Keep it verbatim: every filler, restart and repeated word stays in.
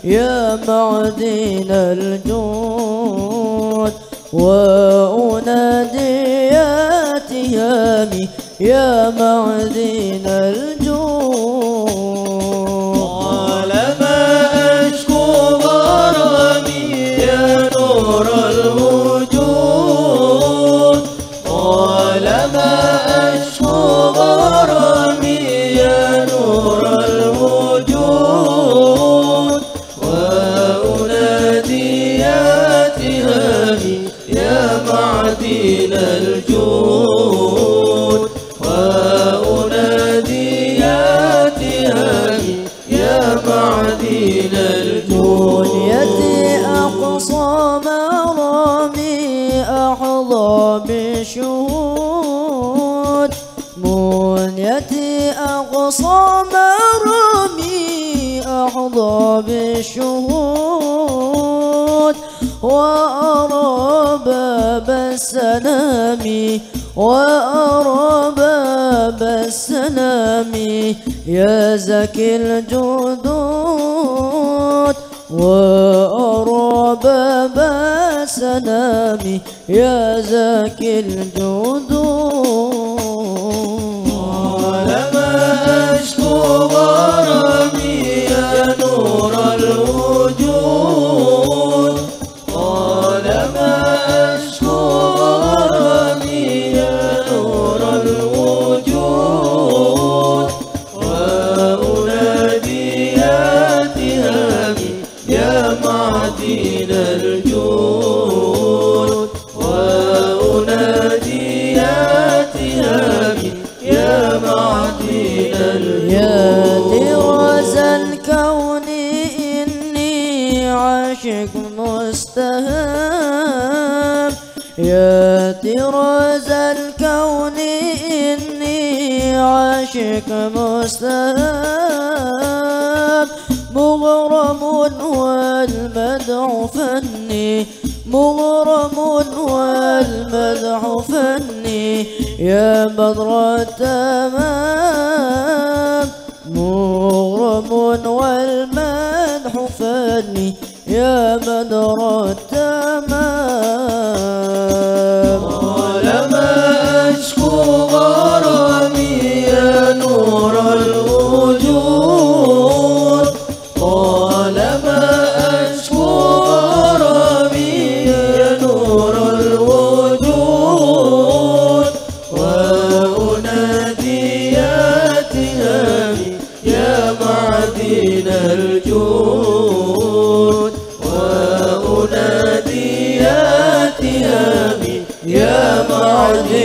يا معدن الجود وأنادي يا تهامي يا معدن الجود. طالما أشكو غرامي يا نور الوجود، طالما أشكو غرامي يا نور الوجود، وأنادي يا تهامي يا معدن الجود، وأنادي يا تهامي يا معدن الجود. منيتي أقصى مرامي أحظى بشهود، منيتي أقصى مرامي أحظى بشهود، وأرى باب السلام وأرى باب السلام يا زكي الجدود، وأرى باب السلام يا زكي الجدود. طالما أشكو غرامي يا نور الوجود، طالما أشكو غرامي يا نور الوجود، وأنادي يا تهامي يا معدن الجود، وأنادي يا تهامي يا معدن الجود. يا طراز الكون إني عاشق مستهام، يا طراز الكون إني عاشق مستهام، مغرم والمدح فني مغرم والمدح فني يا بدر التمام، مغرم والمدح فني يا بدر التمام. طالما أشكو غرامي يا نور الوجود، طالما أشكو غرامي يا نور الوجود، وأنادي يا تهامي يا معدن الجود، وأنادي يا تهامي يا معدن